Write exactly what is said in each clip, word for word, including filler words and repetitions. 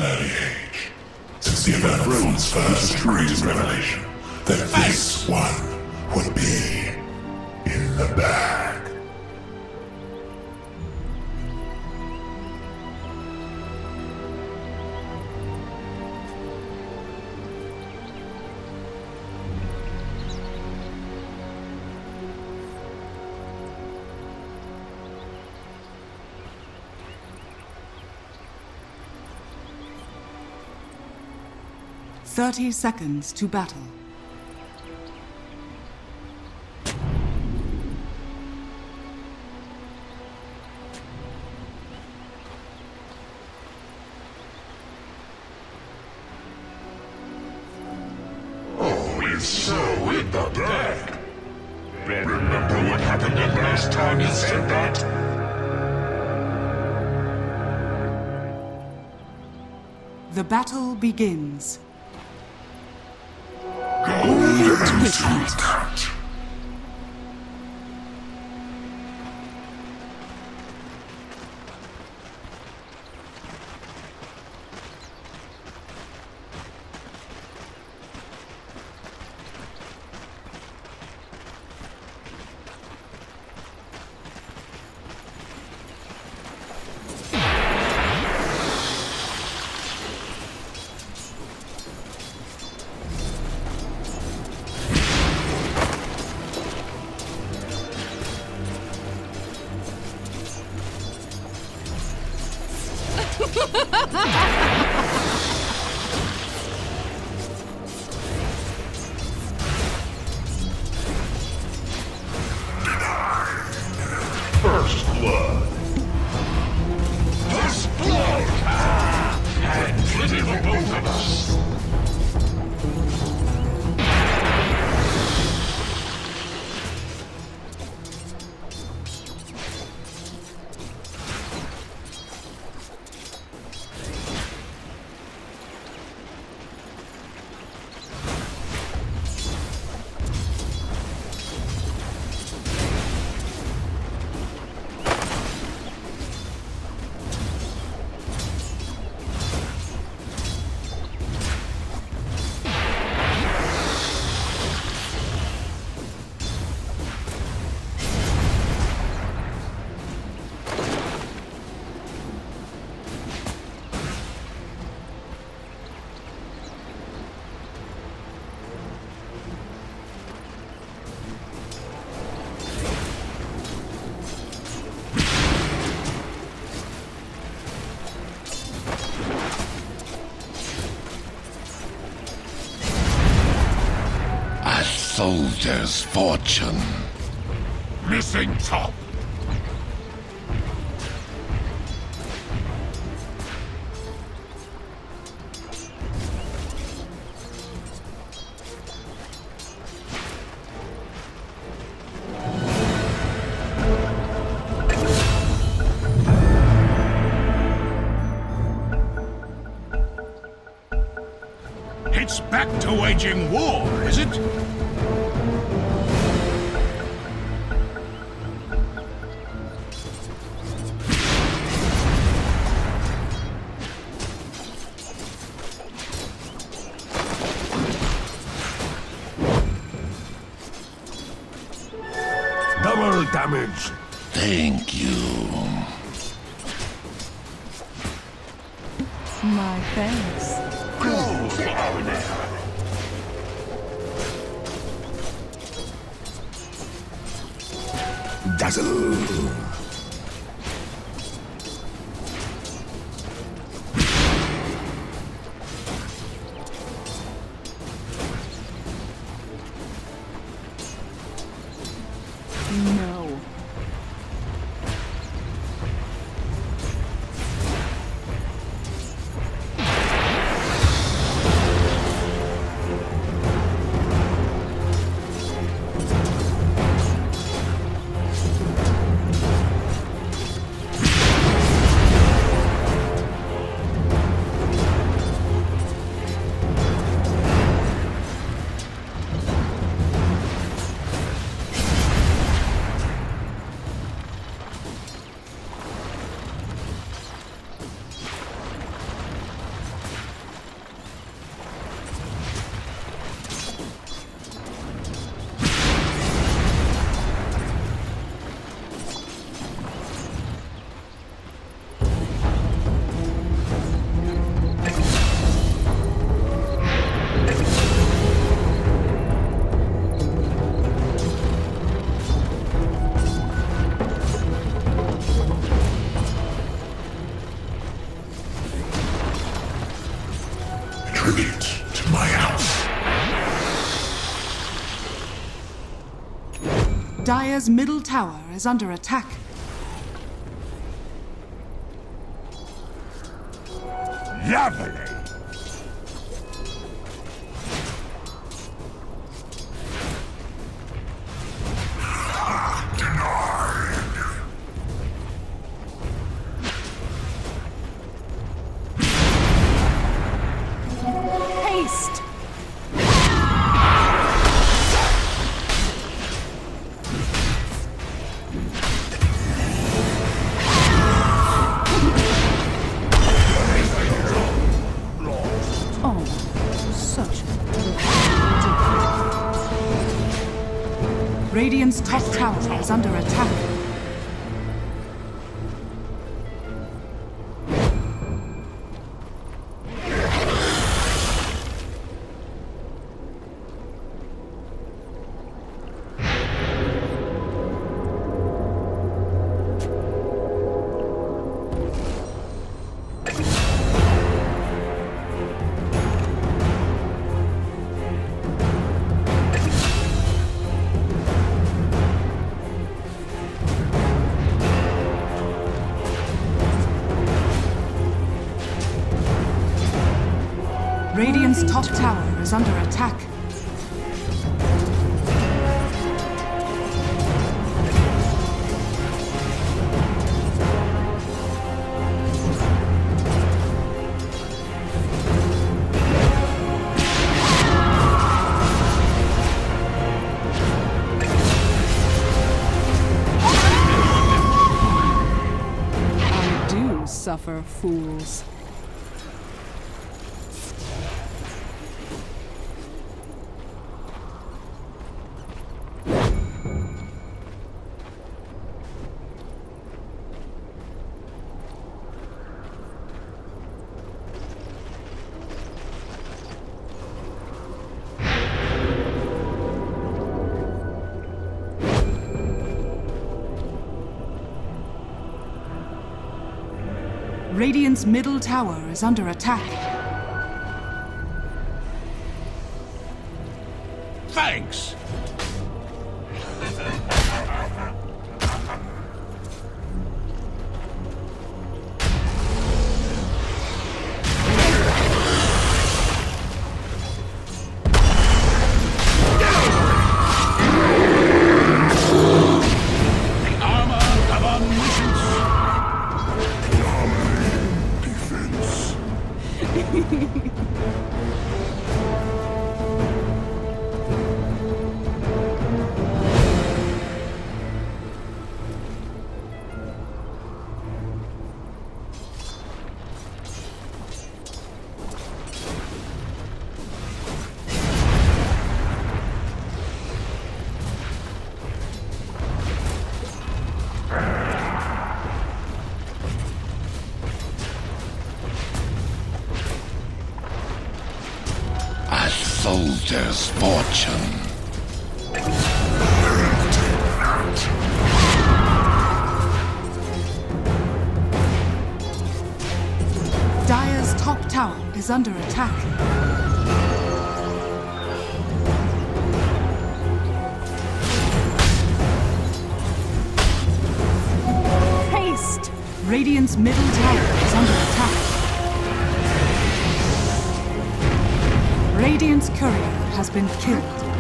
early age. Since the event of Throne's first dream revelation, that this one would be in the bag. Thirty seconds to battle. Oh, it's so in the bag. Remember what happened the last time you said that? The battle begins. Golden Tooth. First blood. First blood! And plenty for both of us. Soldier's fortune. Missing top. It's back to waging war, is it? Double damage. Thank you. My thanks. Go, Foreigner. Dazzle. No. tribute to my house. Dire's middle tower is under attack. Lovely! Haste! Oh, such a... Radiant's top tower is under attack. Radiant's top tower is under attack. I do suffer fools. Radiant's middle tower is under attack. Thanks! Soldier's fortune. Dire's top tower is under attack. Haste! Radiant's middle tower is under attack. Radiant's courier has been killed.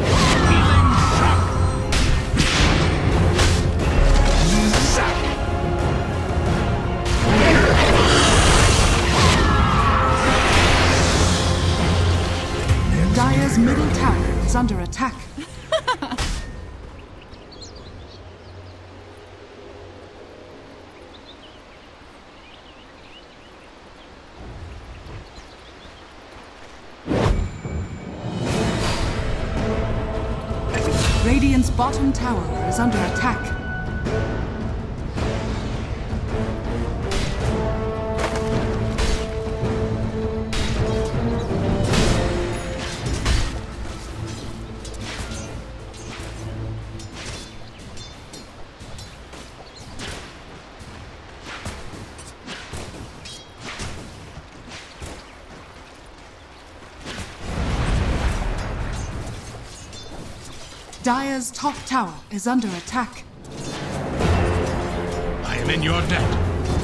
Dire's middle tower is under attack. Radiant's bottom tower is under attack. Dire's top tower is under attack. I am in your debt.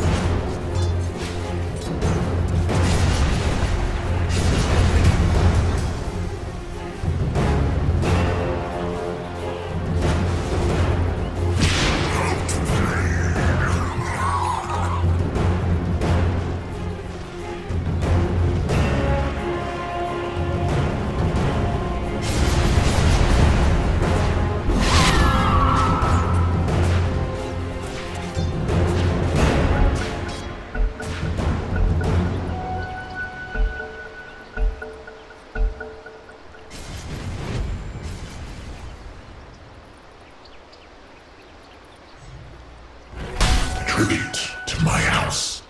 Tribute to my house.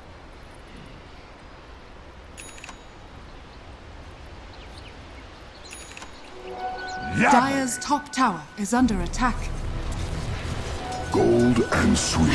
Dire's top tower is under attack. Gold and sweet.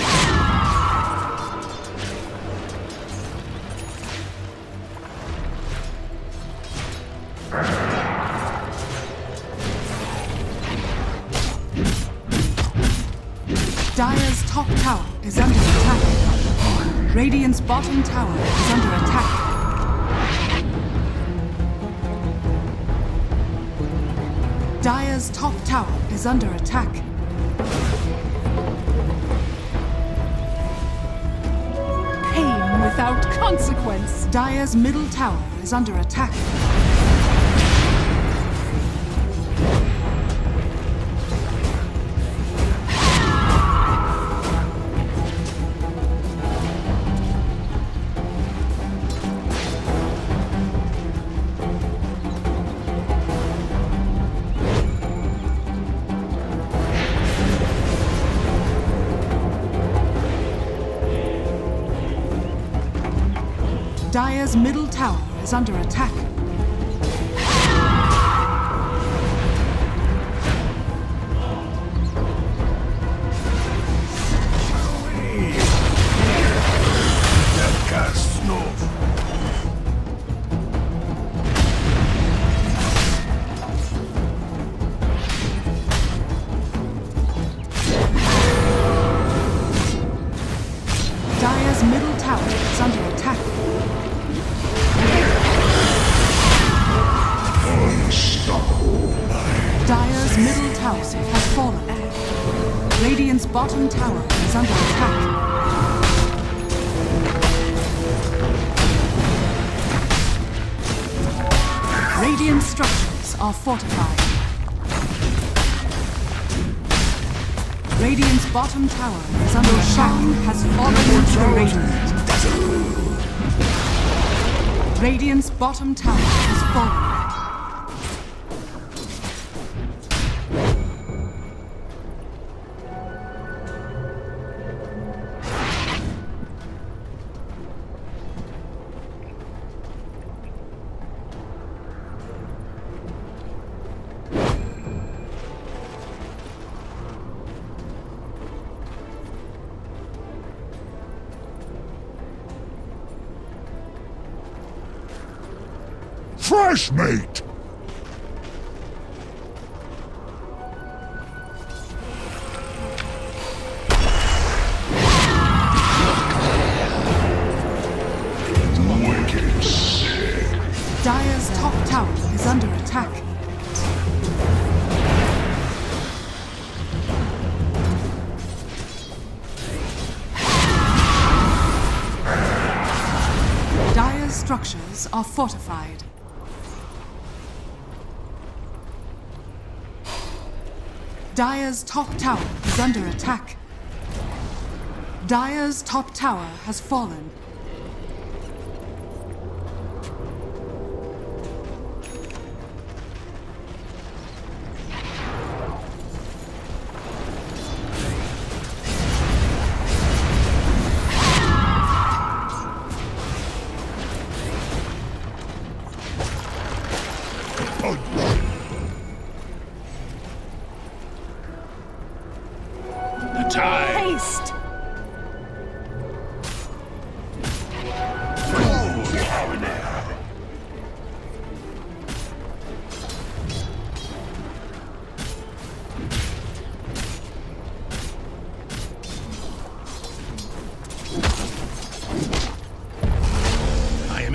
Dire's top tower is under attack. Radiant's bottom tower is under attack. Dire's top tower is under attack. Pain without consequence. Dire's middle tower is under attack. Dire's middle tower is under attack. Dire's middle tower is under attack. Dire's middle tower has fallen. Radiant's bottom tower is under attack. Radiant structures are fortified. Radiant's bottom tower is under attack. Has fallen to Radiant. Radiant's bottom tower has fallen. Fresh mate! Wicked sick. Dire's top tower is under attack. Dire's structures are fortified. Dire's top tower is under attack. Dire's top tower has fallen. The tide. Haste!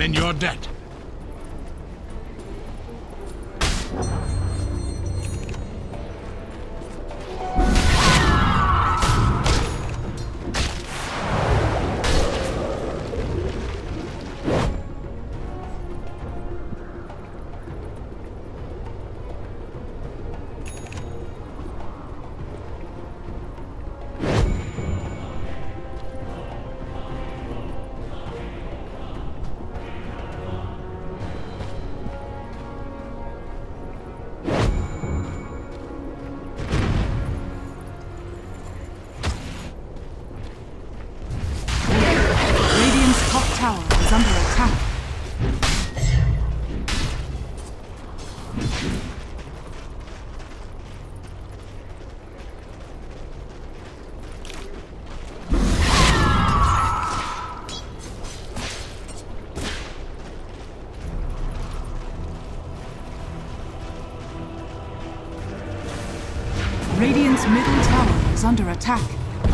I'm in your debt. Tower is under attack. Radiant's middle tower is under attack.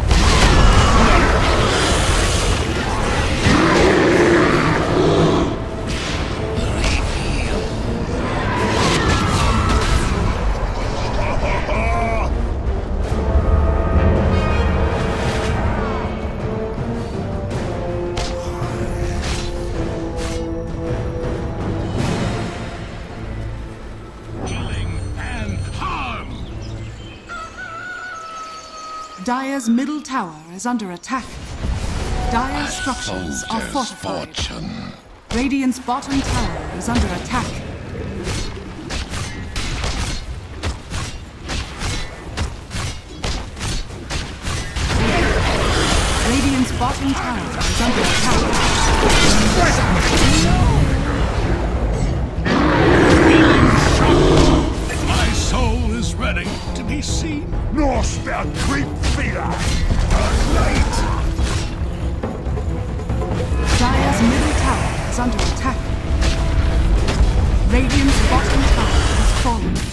Dire's middle tower is under attack. Dire's structures are fortified. Fortune. Radiant's bottom tower is under attack. Radiant's bottom tower is under attack. My soul is ready to be seen. Norse der Creepfeeder! Light! Dire's middle tower is under attack. Radiant's bottom tower has fallen.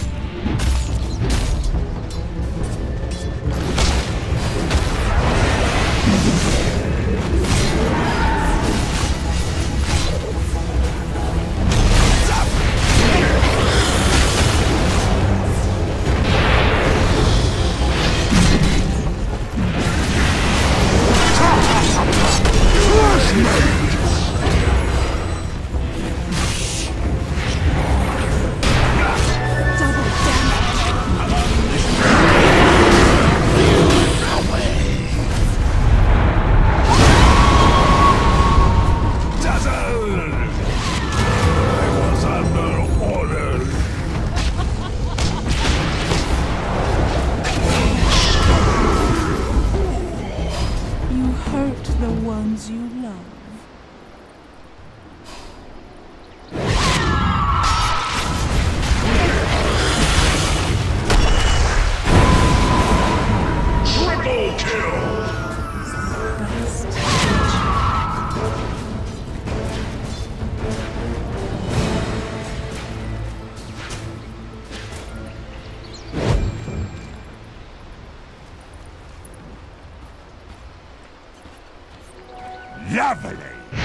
Lovely!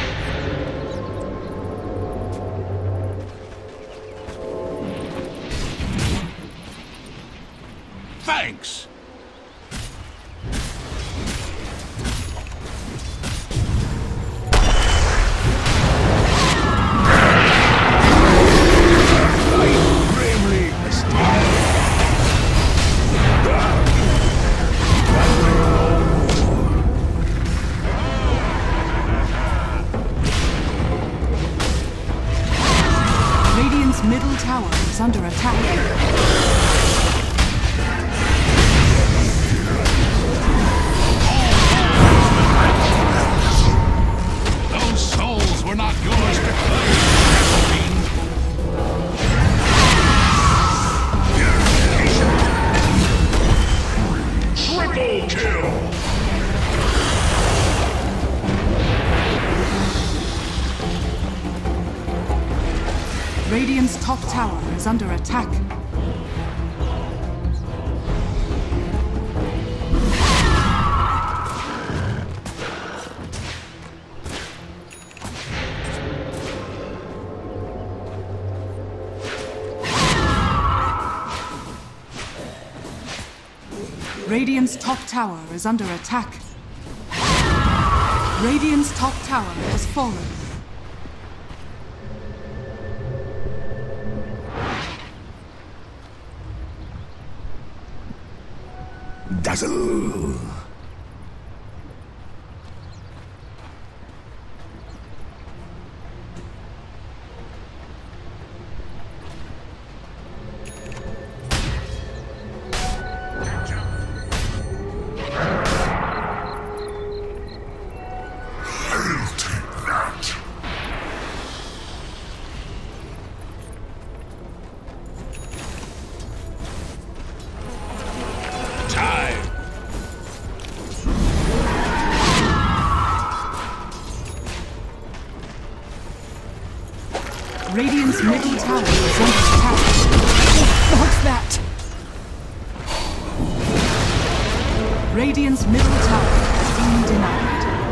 Thanks! Middle tower is under attack. Those souls were not yours to claim, Triple kill! Radiant's top tower is under attack. Radiant's top tower is under attack. Radiant's top tower has fallen. Dazzle! Radiant's middle tower is under attack. What's that? Radiant's middle tower has been denied.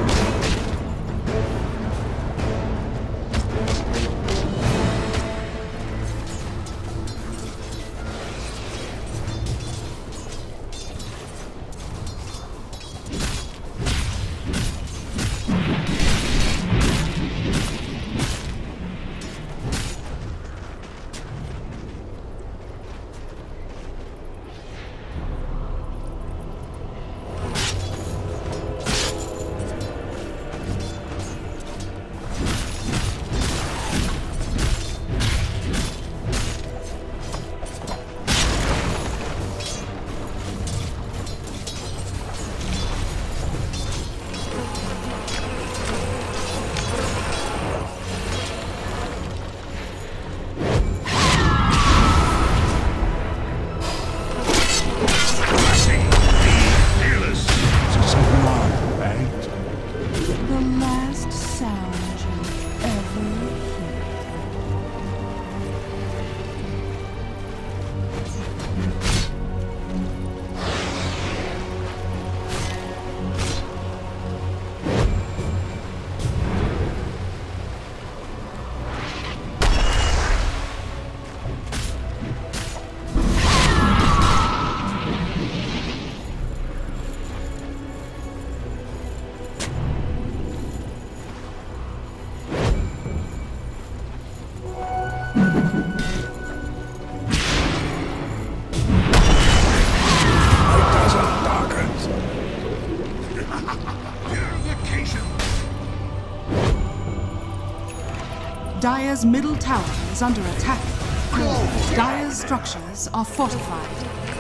Dire's middle tower is under attack. Dire's structures are fortified.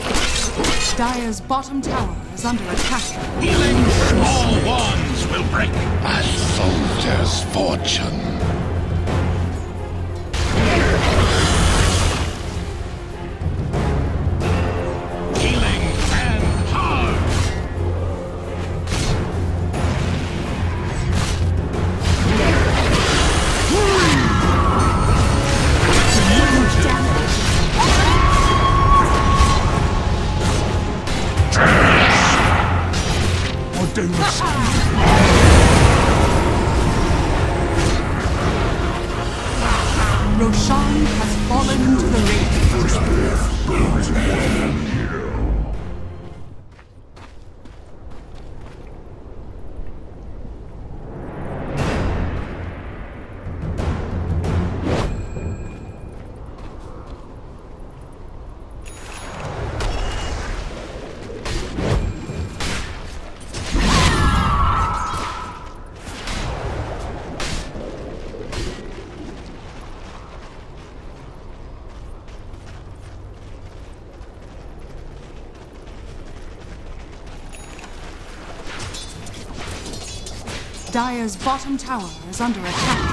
Dire's bottom tower is under attack. Healing small wands will break. A soldier's fortune. Roshan has fallen to the Radiant. Dire's bottom tower is under attack.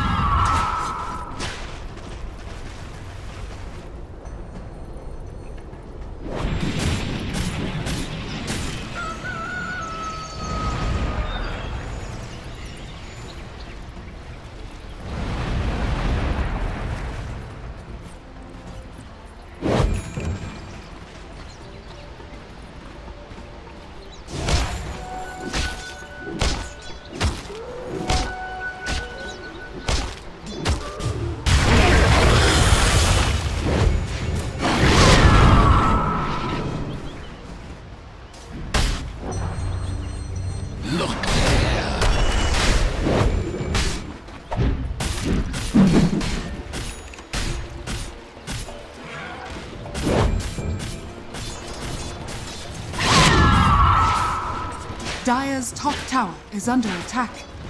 Dire's top tower is under attack.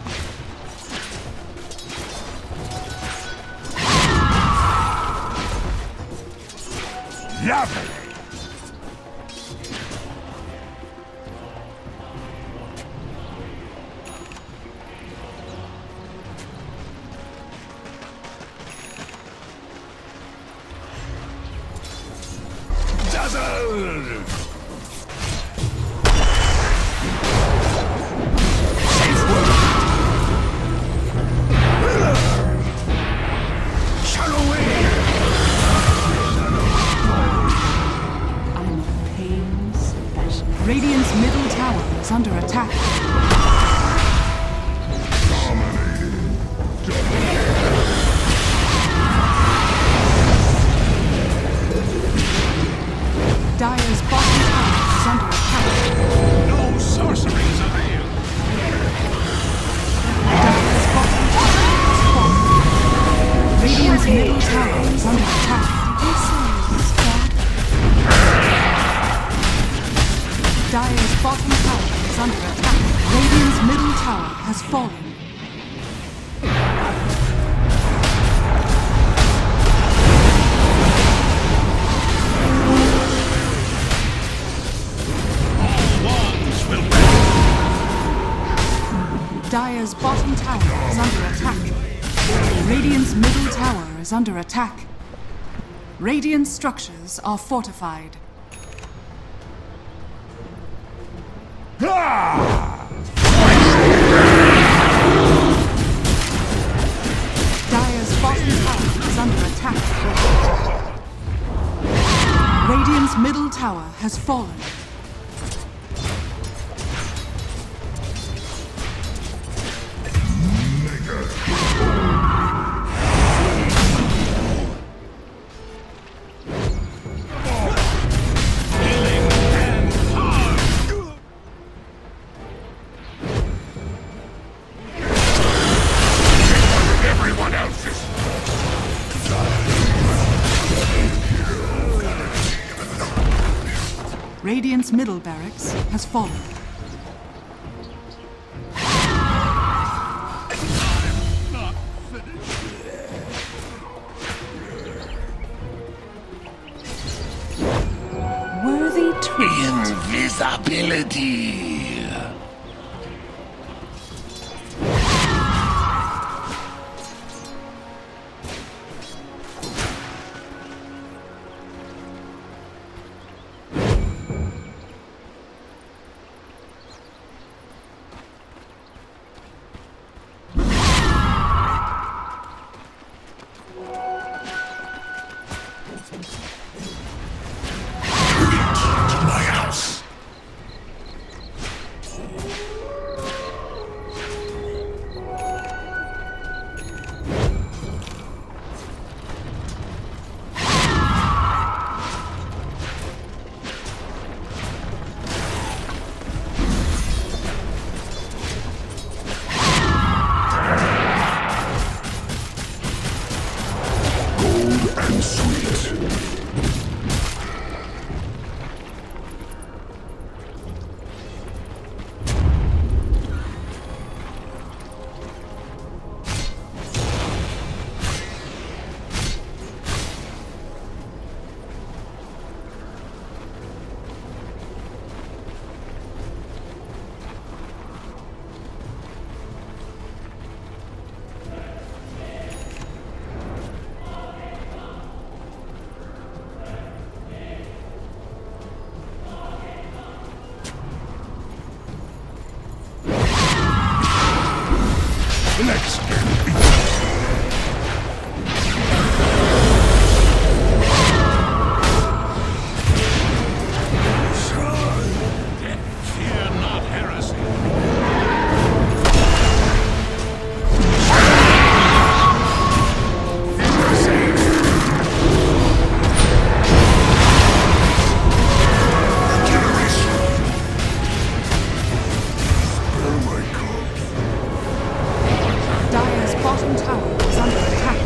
Lovely! Dazzle! Radiant's middle tower is under attack. Dire's bottom tower is under attack. No sorceries avail! Dire's bottom tower is fallen. Radiant's middle tower is under attack. Dire's bottom tower is under attack. Radiant's middle tower has fallen. Dire's bottom tower is under attack. Radiant's middle tower is under attack. Radiant structures are fortified. Dire's bottom tower is under attack. Radiant's middle tower has fallen. Radiant's middle barracks has fallen. Not finished. Worthy treat. Invisibility. Let's get Fear not heresy. Dire's bottom tower is under attack.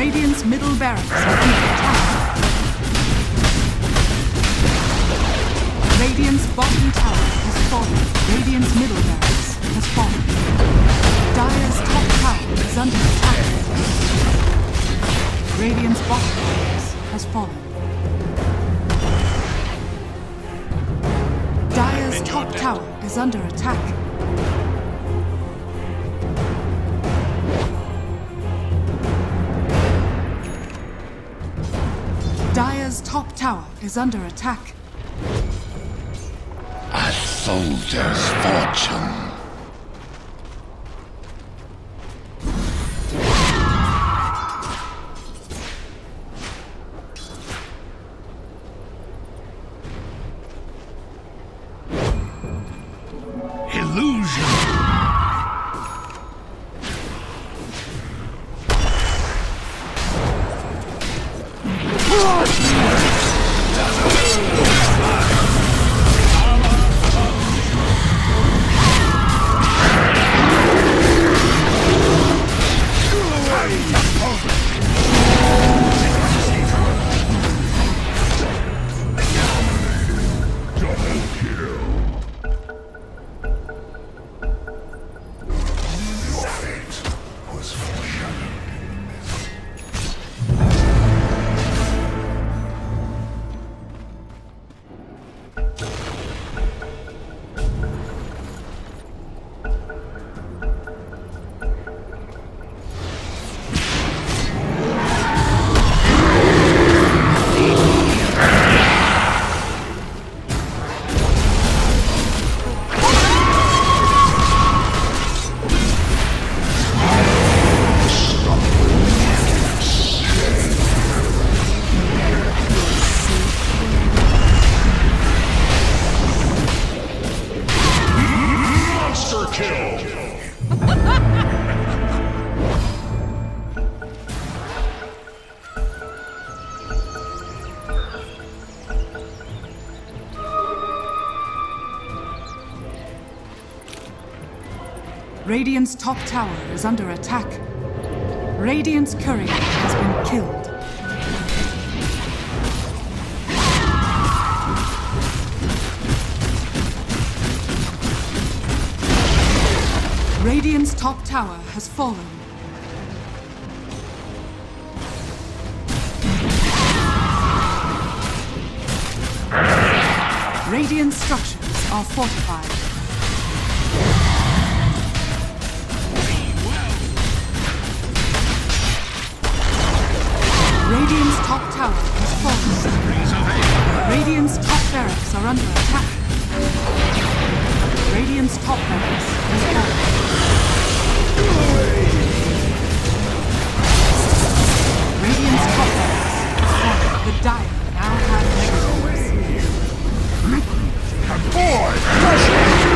Radiant's middle barracks are under attack. Radiant's bottom tower has fallen. Radiant's middle barracks has fallen. Dire's top tower is under attack. Radiant's bottom barracks has fallen. Dire's top tower is under attack. Dire's top tower is under attack. A soldier's fortune. Radiant's top tower is under attack. Radiant's courier has been killed. Radiant's top tower has fallen. Radiant structures are fortified. Radiant's top tower has fallen. Radiant's top barracks are under attack. Radiant's top barracks has fallen. Radiant's top barracks has fallen. The Dire now have megaforce. Boy, pressure!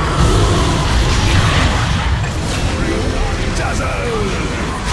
Dazzle!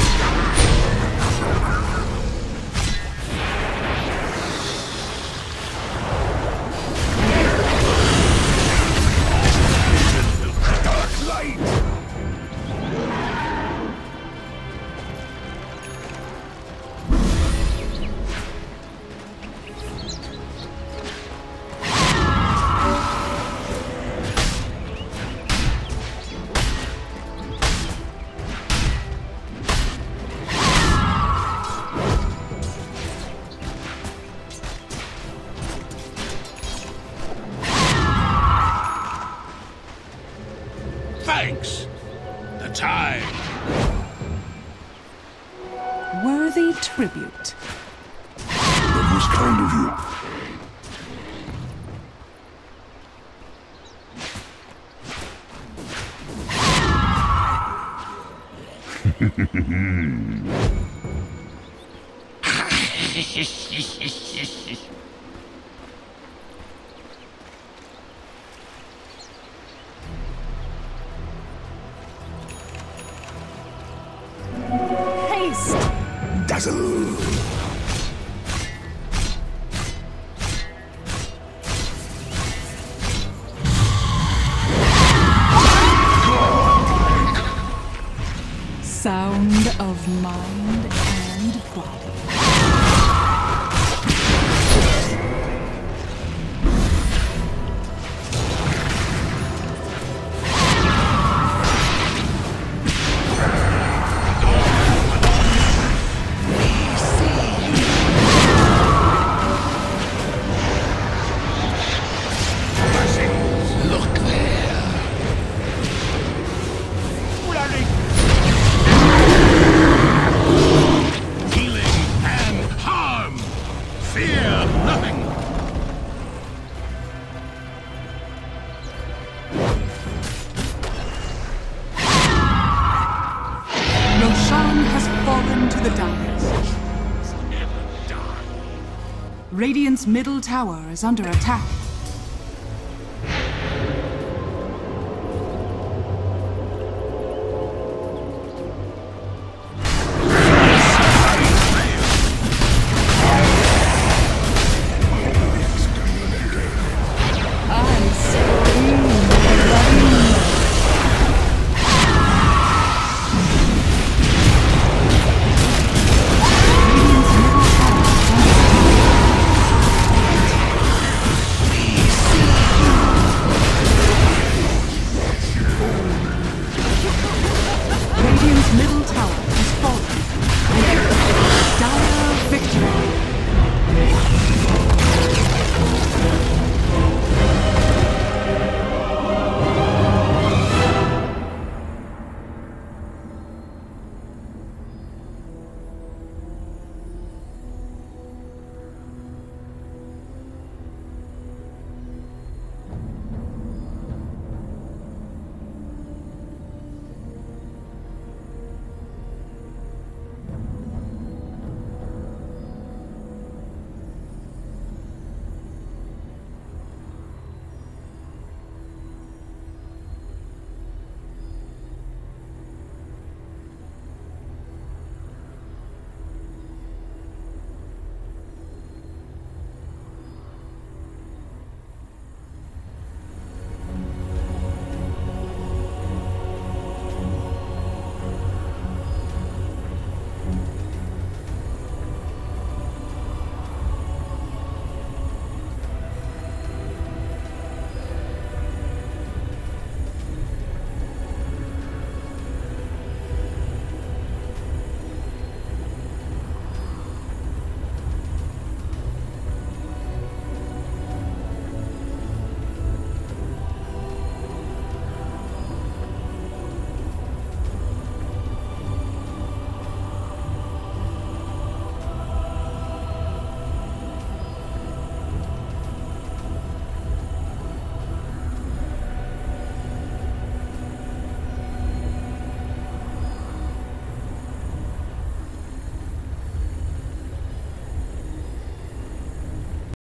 Thanks. The time. Worthy tribute. That was kind of you. Haste! Dazzle! Sound of mind and blood. Roshan has fallen to the Dyers. Radiant's middle tower is under attack. Middle